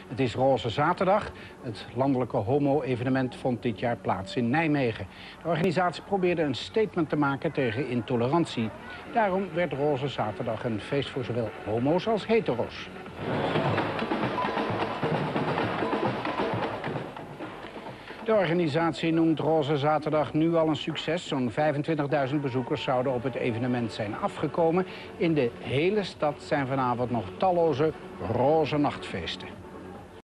Het is Roze Zaterdag. Het landelijke homo-evenement vond dit jaar plaats in Nijmegen. De organisatie probeerde een statement te maken tegen intolerantie. Daarom werd Roze Zaterdag een feest voor zowel homo's als hetero's. De organisatie noemt Roze Zaterdag nu al een succes. Zo'n 25.000 bezoekers zouden op het evenement zijn afgekomen. In de hele stad zijn vanavond nog talloze roze nachtfeesten.